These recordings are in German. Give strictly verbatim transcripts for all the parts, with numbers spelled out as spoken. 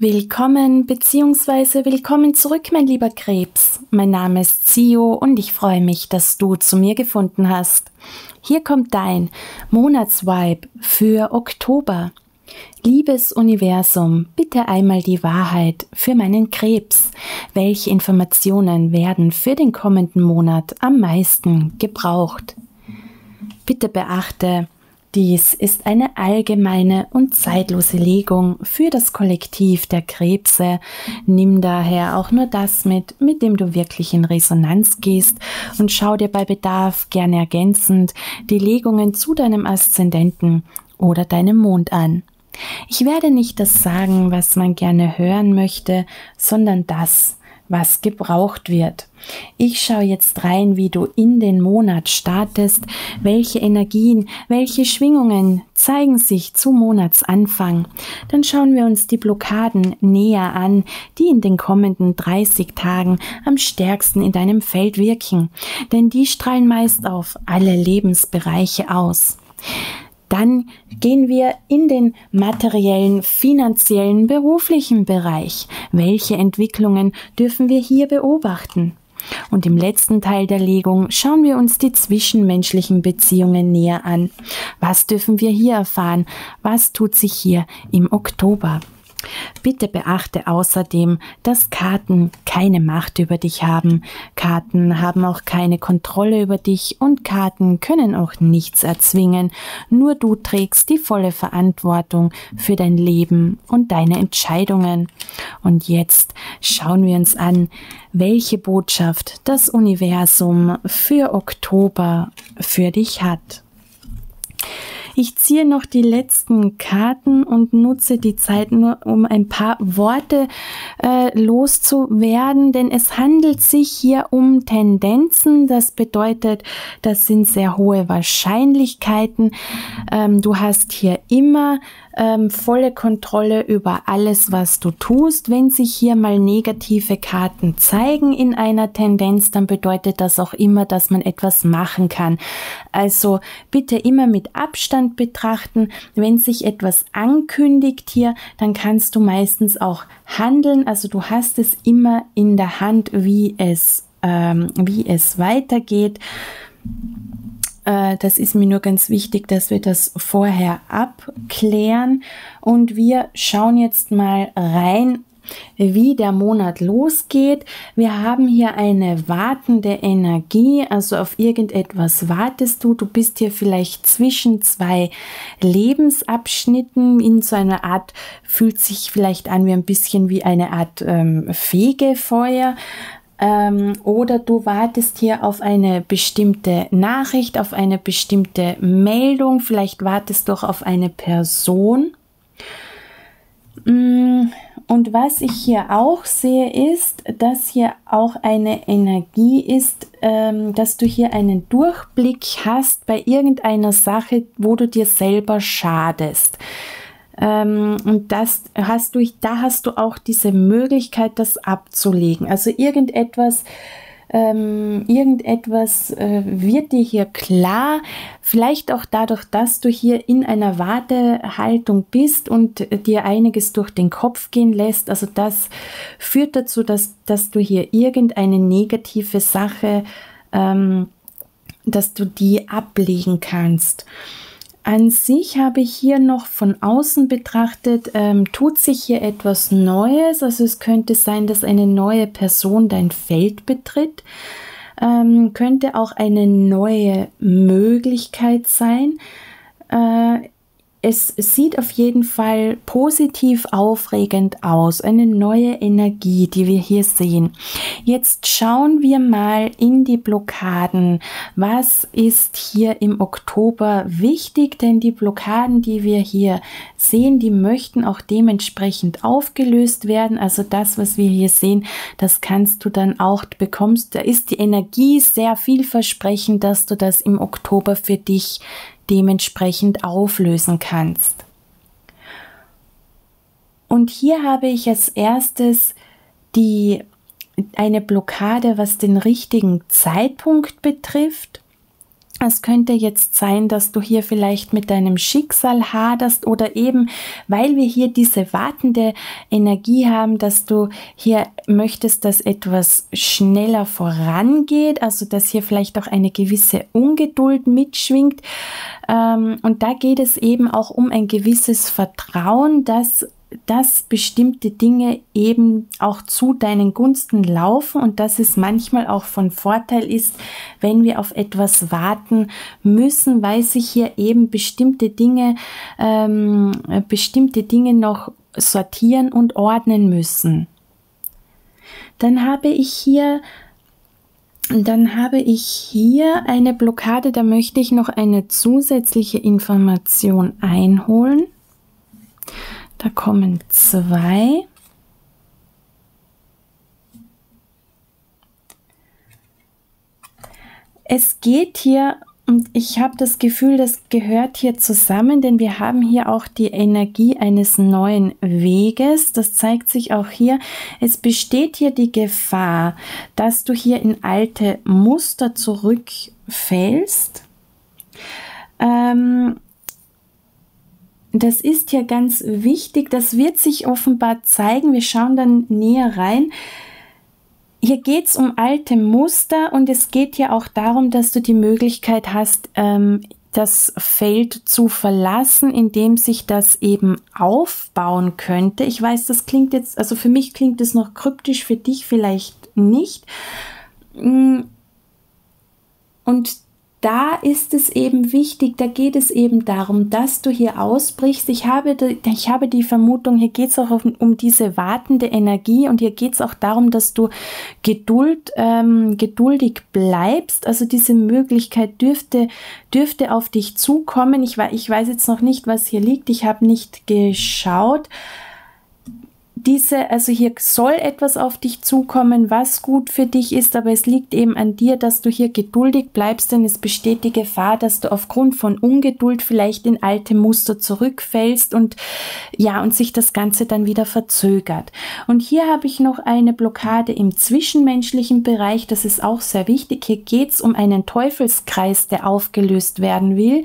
Willkommen bzw. willkommen zurück, mein lieber Krebs. Mein Name ist Zio und ich freue mich, dass du zu mir gefunden hast. Hier kommt dein Monatsvibe für Oktober. Liebes Universum, bitte einmal die Wahrheit für meinen Krebs. Welche Informationen werden für den kommenden Monat am meisten gebraucht? Bitte beachte, dies ist eine allgemeine und zeitlose Legung für das Kollektiv der Krebse. Nimm daher auch nur das mit, mit dem du wirklich in Resonanz gehst und schau dir bei Bedarf gerne ergänzend die Legungen zu deinem Aszendenten oder deinem Mond an. Ich werde nicht das sagen, was man gerne hören möchte, sondern das, was gebraucht wird. Ich schaue jetzt rein, wie du in den Monat startest, welche Energien, welche Schwingungen zeigen sich zu Monatsanfang. Dann schauen wir uns die Blockaden näher an, die in den kommenden dreißig Tagen am stärksten in deinem Feld wirken, denn die strahlen meist auf alle Lebensbereiche aus. Dann gehen wir in den materiellen, finanziellen, beruflichen Bereich. Welche Entwicklungen dürfen wir hier beobachten? Und im letzten Teil der Legung schauen wir uns die zwischenmenschlichen Beziehungen näher an. Was dürfen wir hier erfahren? Was tut sich hier im Oktober? Bitte beachte außerdem, dass Karten keine Macht über dich haben. Karten haben auch keine Kontrolle über dich und Karten können auch nichts erzwingen. Nur du trägst die volle Verantwortung für dein Leben und deine Entscheidungen. Und jetzt schauen wir uns an, welche Botschaft das Universum für Oktober für dich hat. Ich ziehe noch die letzten Karten und nutze die Zeit nur, um ein paar Worte äh, loszuwerden, denn es handelt sich hier um Tendenzen. Das bedeutet, das sind sehr hohe Wahrscheinlichkeiten. Ähm, du hast hier immer ähm, volle Kontrolle über alles, was du tust. Wenn sich hier mal negative Karten zeigen in einer Tendenz, dann bedeutet das auch immer, dass man etwas machen kann. Also bitte immer mit Abstand betrachten. Wenn sich etwas ankündigt hier, dann kannst du meistens auch handeln. Also du hast es immer in der Hand, wie es, ähm, wie es weitergeht. Äh, das ist mir nur ganz wichtig, dass wir das vorher abklären. Und wir schauen jetzt mal rein, wie der Monat losgeht. Wir haben hier eine wartende Energie, also auf irgendetwas wartest du. Du bist hier vielleicht zwischen zwei Lebensabschnitten in so einer Art, fühlt sich vielleicht an wie ein bisschen wie eine Art ähm, Fegefeuer. Ähm, oder du wartest hier auf eine bestimmte Nachricht, auf eine bestimmte Meldung. Vielleicht wartest du auch auf eine Person. Und was ich hier auch sehe, ist, dass hier auch eine Energie ist, ähm, dass du hier einen Durchblick hast bei irgendeiner Sache, wo du dir selber schadest. Ähm, und das hast du, da hast du auch diese Möglichkeit, das abzulegen. Also irgendetwas, ähm, irgendetwas äh, wird dir hier klar, vielleicht auch dadurch, dass du hier in einer Wartehaltung bist und dir einiges durch den Kopf gehen lässt. Also das führt dazu, dass, dass du hier irgendeine negative Sache, ähm, dass du die ablegen kannst. An sich habe ich hier noch von außen betrachtet, ähm, tut sich hier etwas Neues. Also es könnte sein, dass eine neue Person dein Feld betritt. Ähm, könnte auch eine neue Möglichkeit sein. Äh, Es sieht auf jeden Fall positiv aufregend aus, eine neue Energie, die wir hier sehen. Jetzt schauen wir mal in die Blockaden. Was ist hier im Oktober wichtig? Denn die Blockaden, die wir hier sehen, die möchten auch dementsprechend aufgelöst werden. Also das, was wir hier sehen, das kannst du dann auch bekommst. Da ist die Energie sehr vielversprechend, dass du das im Oktober für dich dementsprechend auflösen kannst. Und hier habe ich als erstes die, eine Blockade, was den richtigen Zeitpunkt betrifft. Es könnte jetzt sein, dass du hier vielleicht mit deinem Schicksal haderst oder eben, weil wir hier diese wartende Energie haben, dass du hier möchtest, dass etwas schneller vorangeht, also dass hier vielleicht auch eine gewisse Ungeduld mitschwingt. Und da geht es eben auch um ein gewisses Vertrauen, dass dass bestimmte Dinge eben auch zu deinen Gunsten laufen und dass es manchmal auch von Vorteil ist, wenn wir auf etwas warten müssen, weil sich hier eben bestimmte Dinge, ähm, bestimmte Dinge noch sortieren und ordnen müssen. Dann habe ich hier Dann habe ich hier eine Blockade, da möchte ich noch eine zusätzliche Information einholen. Da kommen zwei. Es geht hier, und ich habe das Gefühl, das gehört hier zusammen, denn wir haben hier auch die Energie eines neuen Weges. Das zeigt sich auch hier. Es besteht hier die Gefahr, dass du hier in alte Muster zurückfällst. Ähm, Das ist ja ganz wichtig, das wird sich offenbar zeigen, wir schauen dann näher rein. Hier geht es um alte Muster und es geht ja auch darum, dass du die Möglichkeit hast, ähm, das Feld zu verlassen, indem sich das eben aufbauen könnte. Ich weiß, das klingt jetzt, also für mich klingt es noch kryptisch, für dich vielleicht nicht. Und da ist es eben wichtig, da geht es eben darum, dass du hier ausbrichst. Ich habe die, ich habe die Vermutung, hier geht es auch um, um diese wartende Energie und hier geht es auch darum, dass du Geduld, ähm, geduldig bleibst. Also diese Möglichkeit dürfte, dürfte auf dich zukommen. Ich, ich weiß jetzt noch nicht, was hier liegt. Ich habe nicht geschaut. Diese, also hier soll etwas auf dich zukommen, was gut für dich ist, aber es liegt eben an dir, dass du hier geduldig bleibst, denn es besteht die Gefahr, dass du aufgrund von Ungeduld vielleicht in alte Muster zurückfällst und ja, und sich das Ganze dann wieder verzögert. Und hier habe ich noch eine Blockade im zwischenmenschlichen Bereich, das ist auch sehr wichtig. Hier geht es um einen Teufelskreis, der aufgelöst werden will.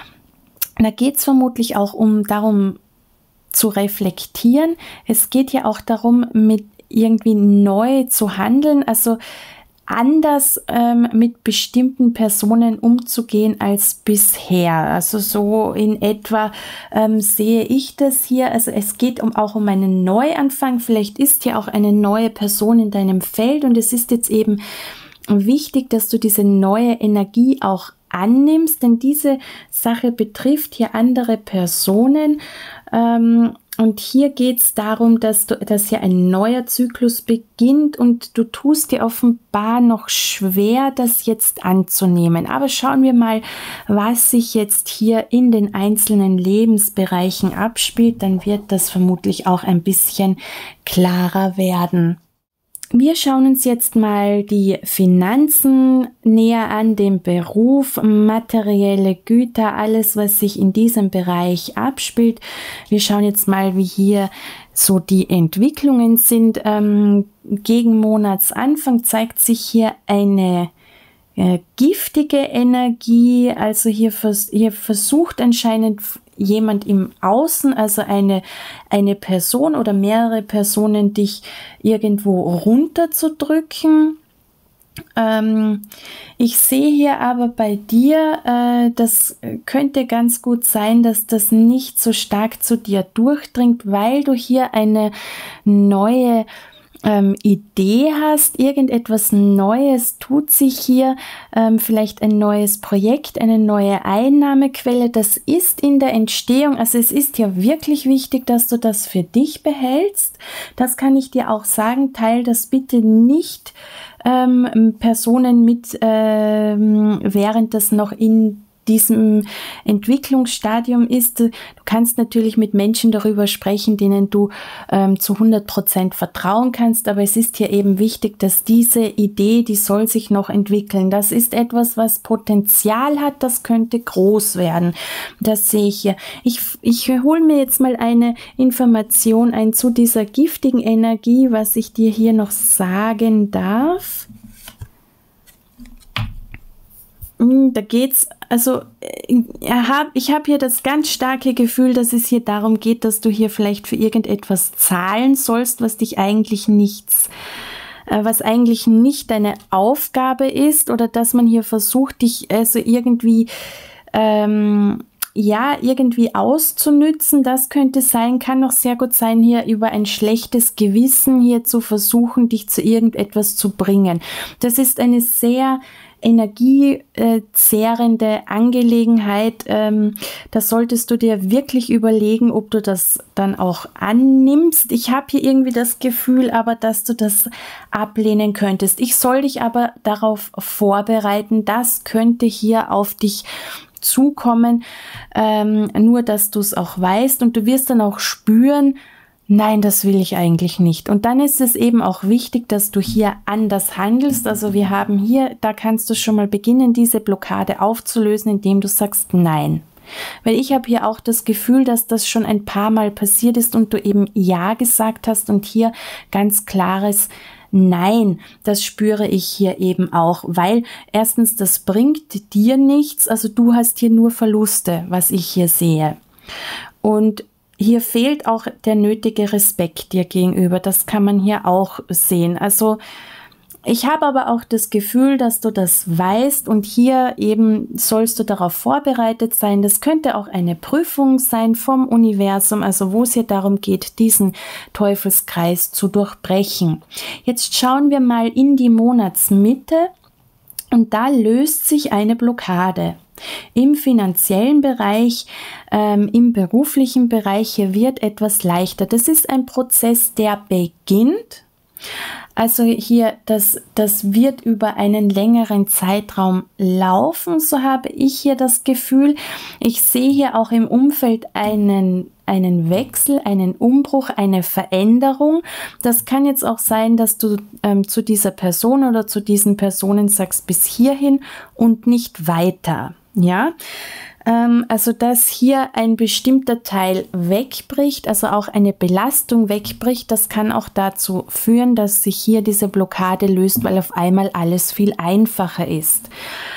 Da geht es vermutlich auch um darum, zu reflektieren. Es geht ja auch darum, mit irgendwie neu zu handeln, also anders ähm, mit bestimmten Personen umzugehen als bisher. Also so in etwa ähm, sehe ich das hier. Also es geht um, auch um einen Neuanfang. Vielleicht ist ja auch eine neue Person in deinem Feld und es ist jetzt eben wichtig, dass du diese neue Energie auch annimmst, denn diese Sache betrifft hier andere Personen. Ähm, und hier geht es darum, dass, du, dass hier ein neuer Zyklus beginnt und du tust dir offenbar noch schwer, das jetzt anzunehmen. Aber schauen wir mal, was sich jetzt hier in den einzelnen Lebensbereichen abspielt, dann wird das vermutlich auch ein bisschen klarer werden. Wir schauen uns jetzt mal die Finanzen näher an, den Beruf, materielle Güter, alles, was sich in diesem Bereich abspielt. Wir schauen jetzt mal, wie hier so die Entwicklungen sind. Ähm, gegen Monatsanfang zeigt sich hier eine äh, giftige Energie, also hier, vers hier versucht anscheinend jemand im Außen, also eine, eine Person oder mehrere Personen, dich irgendwo runterzudrücken. Ähm, ich sehe hier aber bei dir, äh, das könnte ganz gut sein, dass das nicht so stark zu dir durchdringt, weil du hier eine neue Ähm, Idee hast, irgendetwas Neues tut sich hier, ähm, vielleicht ein neues Projekt, eine neue Einnahmequelle, das ist in der Entstehung, also es ist ja wirklich wichtig, dass du das für dich behältst, das kann ich dir auch sagen, teil das bitte nicht ähm, Personen mit, ähm, während das noch in diesem Entwicklungsstadium ist. Du kannst natürlich mit Menschen darüber sprechen, denen du ähm, zu hundert Prozent vertrauen kannst, aber es ist hier eben wichtig, dass diese Idee, die soll sich noch entwickeln. Das ist etwas, was Potenzial hat, das könnte groß werden. Das sehe ich hier. Ich, ich hole mir jetzt mal eine Information ein zu dieser giftigen Energie, was ich dir hier noch sagen darf. Da geht's, also ich habe hier das ganz starke Gefühl, dass es hier darum geht, dass du hier vielleicht für irgendetwas zahlen sollst, was dich eigentlich nichts, was eigentlich nicht deine Aufgabe ist, oder dass man hier versucht, dich also irgendwie ähm, ja, irgendwie auszunützen. Das könnte sein, kann auch sehr gut sein, hier über ein schlechtes Gewissen hier zu versuchen, dich zu irgendetwas zu bringen. Das ist eine sehr energiezehrende Angelegenheit. Ähm, da solltest du dir wirklich überlegen, ob du das dann auch annimmst. Ich habe hier irgendwie das Gefühl, aber dass du das ablehnen könntest. Ich soll dich aber darauf vorbereiten, das könnte hier auf dich zukommen, ähm, nur dass du es auch weißt, und du wirst dann auch spüren, nein, das will ich eigentlich nicht. Und dann ist es eben auch wichtig, dass du hier anders handelst. Also wir haben hier, da kannst du schon mal beginnen, diese Blockade aufzulösen, indem du sagst nein. Weil ich habe hier auch das Gefühl, dass das schon ein paar Mal passiert ist und du eben ja gesagt hast, und hier ganz klares Nein, das spüre ich hier eben auch, weil erstens, das bringt dir nichts, also du hast hier nur Verluste, was ich hier sehe. Und hier fehlt auch der nötige Respekt dir gegenüber, das kann man hier auch sehen. Also ich habe aber auch das Gefühl, dass du das weißt, und hier eben sollst du darauf vorbereitet sein. Das könnte auch eine Prüfung sein vom Universum, also wo es hier darum geht, diesen Teufelskreis zu durchbrechen. Jetzt schauen wir mal in die Monatsmitte, und da löst sich eine Blockade. Im finanziellen Bereich, ähm, im beruflichen Bereich, hier wird etwas leichter. Das ist ein Prozess, der beginnt. Also hier, das, das wird über einen längeren Zeitraum laufen, so habe ich hier das Gefühl. Ich sehe hier auch im Umfeld einen, einen Wechsel, einen Umbruch, eine Veränderung. Das kann jetzt auch sein, dass du ähm, zu dieser Person oder zu diesen Personen sagst, bis hierhin und nicht weiter. Ja, also dass hier ein bestimmter Teil wegbricht, also auch eine Belastung wegbricht, das kann auch dazu führen, dass sich hier diese Blockade löst, weil auf einmal alles viel einfacher ist.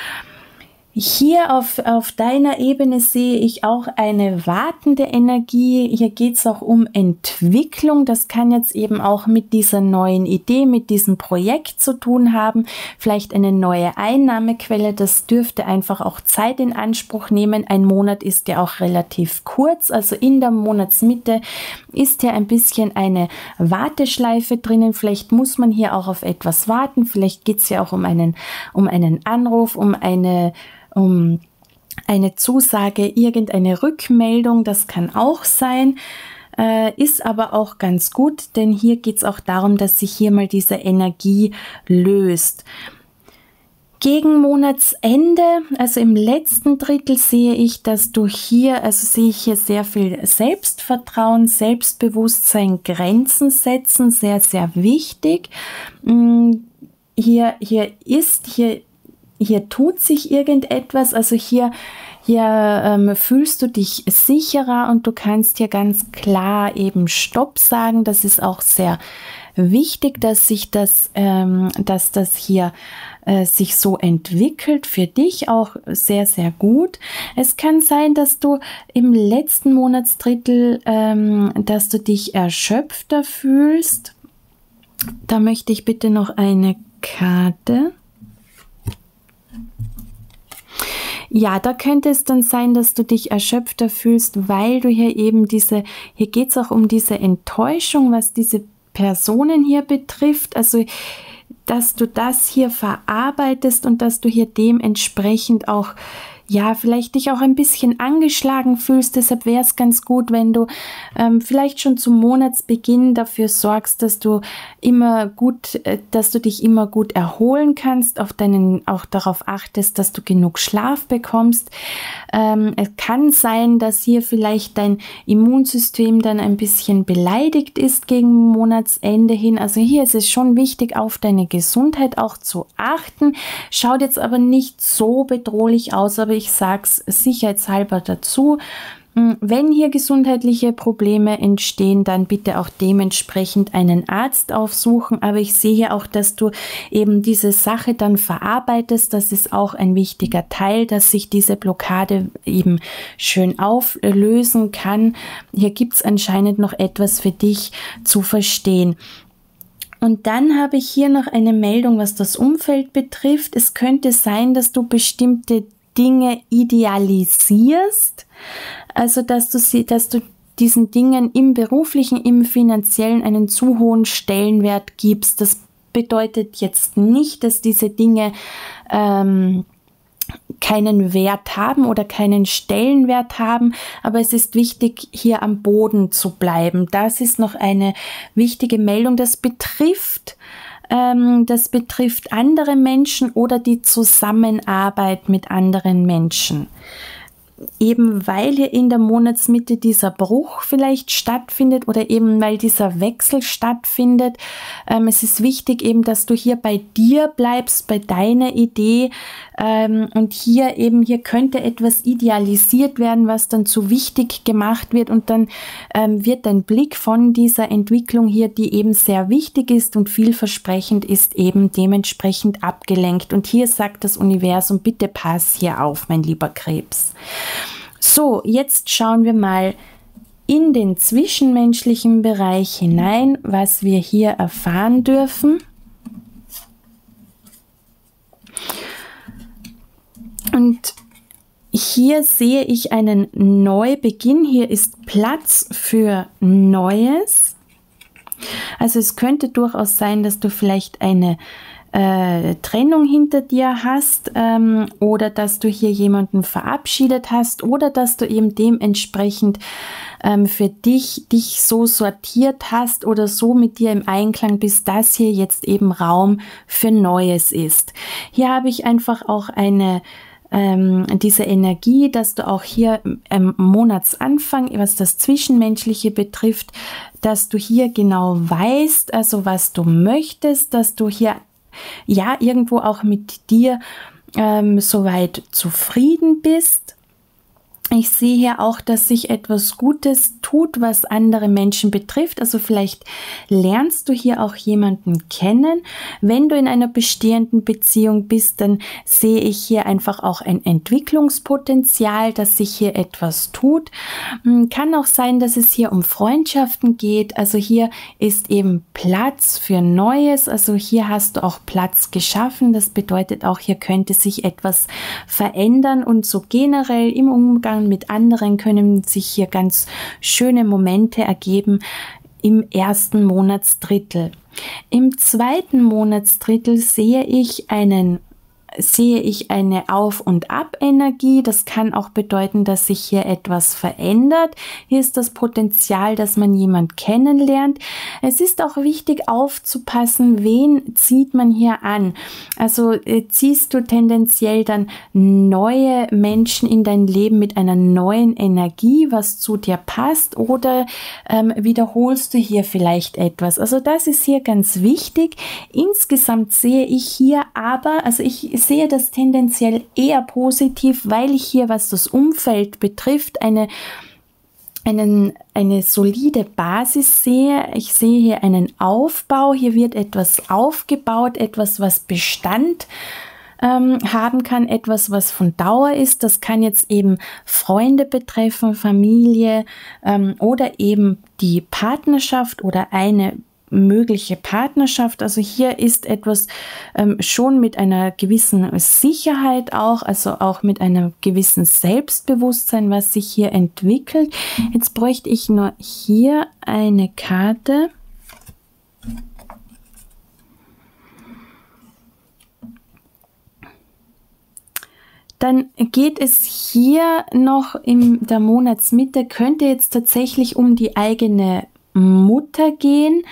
Hier auf, auf deiner Ebene sehe ich auch eine wartende Energie. Hier geht es auch um Entwicklung. Das kann jetzt eben auch mit dieser neuen Idee, mit diesem Projekt zu tun haben. Vielleicht eine neue Einnahmequelle. Das dürfte einfach auch Zeit in Anspruch nehmen. Ein Monat ist ja auch relativ kurz. Also in der Monatsmitte ist hier ein bisschen eine Warteschleife drinnen. Vielleicht muss man hier auch auf etwas warten. Vielleicht geht es ja auch um einen, um einen Anruf, um eine um eine Zusage, irgendeine Rückmeldung, das kann auch sein, äh, ist aber auch ganz gut, denn hier geht es auch darum, dass sich hier mal diese Energie löst. Gegen Monatsende, also im letzten Drittel, sehe ich, dass du hier, also sehe ich hier sehr viel Selbstvertrauen, Selbstbewusstsein, Grenzen setzen, sehr, sehr wichtig. Hier, hier ist, hier Hier tut sich irgendetwas, also hier, hier ähm, fühlst du dich sicherer, und du kannst hier ganz klar eben Stopp sagen. Das ist auch sehr wichtig, dass sich das, ähm, dass das hier äh, sich so entwickelt, für dich auch sehr, sehr gut. Es kann sein, dass du im letzten Monatsdrittel, ähm, dass du dich erschöpfter fühlst. Da möchte ich bitte noch eine Karte. Ja, da könnte es dann sein, dass du dich erschöpfter fühlst, weil du hier eben diese, hier geht es auch um diese Enttäuschung, was diese Personen hier betrifft, also dass du das hier verarbeitest und dass du hier dementsprechend auch, ja, vielleicht dich auch ein bisschen angeschlagen fühlst. Deshalb wäre es ganz gut, wenn du ähm, vielleicht schon zum Monatsbeginn dafür sorgst, dass du immer gut, äh, dass du dich immer gut erholen kannst, auf deinen, auch darauf achtest, dass du genug Schlaf bekommst. Ähm, es kann sein, dass hier vielleicht dein Immunsystem dann ein bisschen beleidigt ist gegen Monatsende hin. Also hier ist es schon wichtig, auf deine Gesundheit auch zu achten. Schaut jetzt aber nicht so bedrohlich aus, aber ich sage es sicherheitshalber dazu. Wenn hier gesundheitliche Probleme entstehen, dann bitte auch dementsprechend einen Arzt aufsuchen. Aber ich sehe hier auch, dass du eben diese Sache dann verarbeitest. Das ist auch ein wichtiger Teil, dass sich diese Blockade eben schön auflösen kann. Hier gibt es anscheinend noch etwas für dich zu verstehen. Und dann habe ich hier noch eine Meldung, was das Umfeld betrifft. Es könnte sein, dass du bestimmte Dinge idealisierst, also dass du sie, dass du diesen Dingen im beruflichen, im finanziellen einen zu hohen Stellenwert gibst. Das bedeutet jetzt nicht, dass diese Dinge ähm, keinen Wert haben oder keinen Stellenwert haben, aber es ist wichtig, hier am Boden zu bleiben. Das ist noch eine wichtige Meldung. Das betrifft ähm, das betrifft andere Menschen oder die Zusammenarbeit mit anderen Menschen. Eben weil hier in der Monatsmitte dieser Bruch vielleicht stattfindet oder eben weil dieser Wechsel stattfindet. Ähm, es ist wichtig eben, dass du hier bei dir bleibst, bei deiner Idee, ähm, und hier eben, hier könnte etwas idealisiert werden, was dann zu wichtig gemacht wird, und dann ähm, wird dein Blick von dieser Entwicklung hier, die eben sehr wichtig ist und vielversprechend ist, eben dementsprechend abgelenkt. Und hier sagt das Universum, bitte pass hier auf, mein lieber Krebs. So, jetzt schauen wir mal in den zwischenmenschlichen Bereich hinein, was wir hier erfahren dürfen. Und hier sehe ich einen Neubeginn. Hier ist Platz für Neues. Also es könnte durchaus sein, dass du vielleicht eine Äh, Trennung hinter dir hast, ähm, oder dass du hier jemanden verabschiedet hast oder dass du eben dementsprechend ähm, für dich dich so sortiert hast oder so mit dir im Einklang bist, dass hier jetzt eben Raum für Neues ist. Hier habe ich einfach auch eine ähm, diese Energie, dass du auch hier am Monatsanfang, was das Zwischenmenschliche betrifft, dass du hier genau weißt, also was du möchtest, dass du hier ja irgendwo auch mit dir ähm, soweit zufrieden bist. Ich sehe hier auch, dass sich etwas Gutes tut, was andere Menschen betrifft. Also vielleicht lernst du hier auch jemanden kennen. Wenn du in einer bestehenden Beziehung bist, dann sehe ich hier einfach auch ein Entwicklungspotenzial, dass sich hier etwas tut. Kann auch sein, dass es hier um Freundschaften geht. Also hier ist eben Platz für Neues. Also hier hast du auch Platz geschaffen. Das bedeutet auch, hier könnte sich etwas verändern, und so generell im Umgang mit anderen können sich hier ganz schöne Momente ergeben im ersten Monatsdrittel. Im zweiten Monatsdrittel sehe ich einen sehe ich eine Auf- und Ab-Energie. Das kann auch bedeuten, dass sich hier etwas verändert. Hier ist das Potenzial, dass man jemand kennenlernt. Es ist auch wichtig aufzupassen, wen zieht man hier an. Also äh, ziehst du tendenziell dann neue Menschen in dein Leben mit einer neuen Energie, was zu dir passt, oder ähm, wiederholst du hier vielleicht etwas. Also das ist hier ganz wichtig. Insgesamt sehe ich hier aber, also ich sehe das tendenziell eher positiv, weil ich hier, was das Umfeld betrifft, eine, einen, eine solide Basis sehe. Ich sehe hier einen Aufbau, hier wird etwas aufgebaut, etwas, was Bestand ähm, haben kann, etwas, was von Dauer ist. Das kann jetzt eben Freunde betreffen, Familie ähm, oder eben die Partnerschaft oder eine mögliche Partnerschaft. Also hier ist etwas ähm, schon mit einer gewissen Sicherheit auch, also auch mit einem gewissen Selbstbewusstsein, was sich hier entwickelt. Jetzt bräuchte ich nur hier eine Karte. Dann geht es hier noch in der Monatsmitte, könnte jetzt tatsächlich um die eigene Mutter gehen.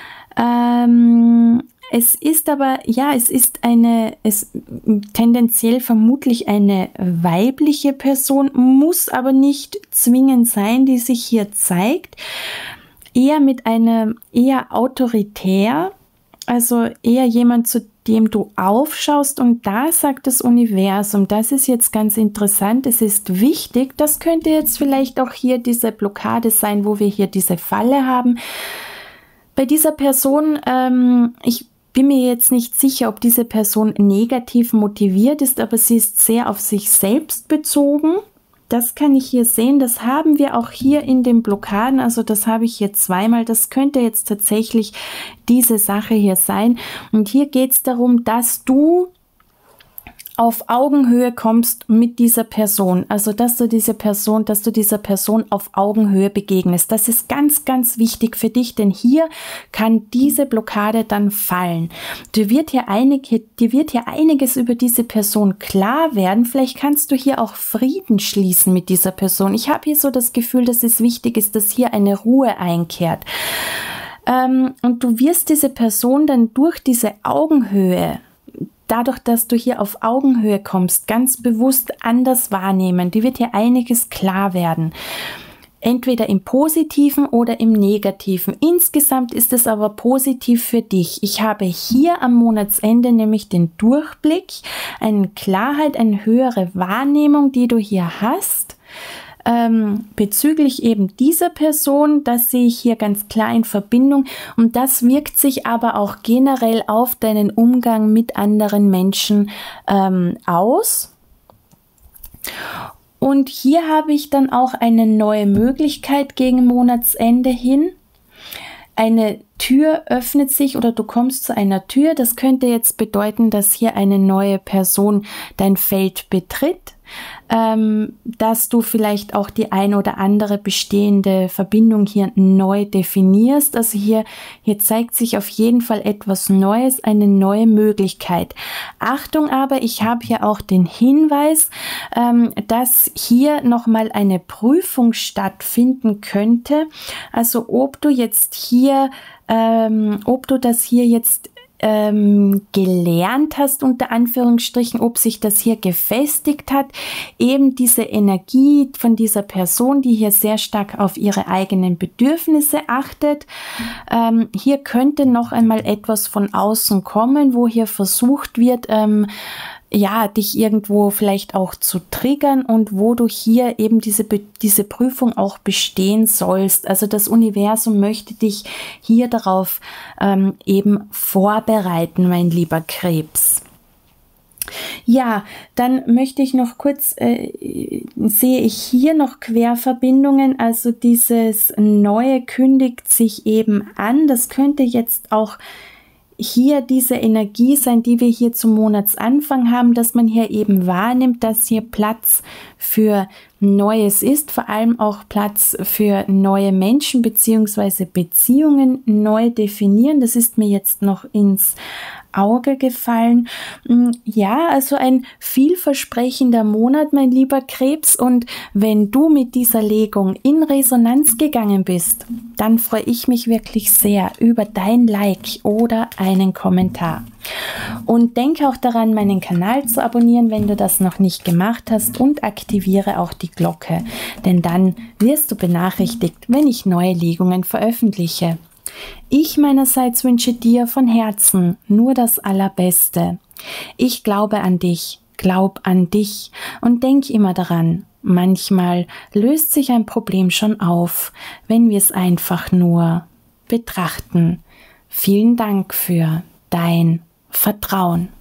Ähm, es ist aber, ja, es ist eine, es tendenziell vermutlich eine weibliche Person, muss aber nicht zwingend sein, die sich hier zeigt. Eher mit einer, eher autoritär, also eher jemand, zu dem du aufschaust. Und da sagt das Universum, das ist jetzt ganz interessant, es ist wichtig, das könnte jetzt vielleicht auch hier diese Blockade sein, wo wir hier diese Falle haben. Bei dieser Person, ähm, ich bin mir jetzt nicht sicher, ob diese Person negativ motiviert ist, aber sie ist sehr auf sich selbst bezogen. Das kann ich hier sehen, das haben wir auch hier in den Blockaden, also das habe ich hier zweimal, das könnte jetzt tatsächlich diese Sache hier sein. Und hier geht es darum, dass du auf Augenhöhe kommst mit dieser Person, also dass du diese Person, dass du dieser Person auf Augenhöhe begegnest. Das ist ganz, ganz wichtig für dich, denn hier kann diese Blockade dann fallen. Dir wird hier, einige, dir wird hier einiges über diese Person klar werden. Vielleicht kannst du hier auch Frieden schließen mit dieser Person. Ich habe hier so das Gefühl, dass es wichtig ist, dass hier eine Ruhe einkehrt. Ähm, und du wirst diese Person dann durch diese Augenhöhe, dadurch, dass du hier auf Augenhöhe kommst, ganz bewusst anders wahrnehmen. Dir wird hier einiges klar werden. Entweder im Positiven oder im Negativen. Insgesamt ist es aber positiv für dich. Ich habe hier am Monatsende nämlich den Durchblick, eine Klarheit, eine höhere Wahrnehmung, die du hier hast. Ähm, bezüglich eben dieser Person, das sehe ich hier ganz klar in Verbindung, und das wirkt sich aber auch generell auf deinen Umgang mit anderen Menschen ähm, aus. Und hier habe ich dann auch eine neue Möglichkeit gegen Monatsende hin. Eine Tür öffnet sich oder du kommst zu einer Tür. Das könnte jetzt bedeuten, dass hier eine neue Person dein Feld betritt, ähm, dass du vielleicht auch die ein oder andere bestehende Verbindung hier neu definierst. Also hier, hier zeigt sich auf jeden Fall etwas Neues, eine neue Möglichkeit. Achtung aber, ich habe hier auch den Hinweis, ähm, dass hier nochmal eine Prüfung stattfinden könnte. Also ob du jetzt hier, ähm, ob du das hier jetzt Ähm, gelernt hast, unter Anführungsstrichen, ob sich das hier gefestigt hat, eben diese Energie von dieser Person, die hier sehr stark auf ihre eigenen Bedürfnisse achtet. Ähm, hier könnte noch einmal etwas von außen kommen, wo hier versucht wird, ähm, ja, dich irgendwo vielleicht auch zu triggern und wo du hier eben diese, diese Prüfung auch bestehen sollst. Also das Universum möchte dich hier darauf ähm, eben vorbereiten, mein lieber Krebs. Ja, dann möchte ich noch kurz, äh, sehe ich hier noch Querverbindungen, also dieses Neue kündigt sich eben an. Das könnte jetzt auch hier diese Energie sein, die wir hier zum Monatsanfang haben, dass man hier eben wahrnimmt, dass hier Platz für Neues ist, vor allem auch Platz für neue Menschen bzw. Beziehungen neu definieren. Das ist mir jetzt noch ins Auge gefallen. Ja, also ein vielversprechender Monat, mein lieber Krebs, und wenn du mit dieser Legung in Resonanz gegangen bist, dann freue ich mich wirklich sehr über dein Like oder einen Kommentar. Und denke auch daran, meinen Kanal zu abonnieren, wenn du das noch nicht gemacht hast, und aktiviere auch die Glocke, denn dann wirst du benachrichtigt, wenn ich neue Legungen veröffentliche. Ich meinerseits wünsche dir von Herzen nur das Allerbeste. Ich glaube an dich, glaub an dich und denk immer daran, manchmal löst sich ein Problem schon auf, wenn wir es einfach nur betrachten. Vielen Dank für dein Vertrauen.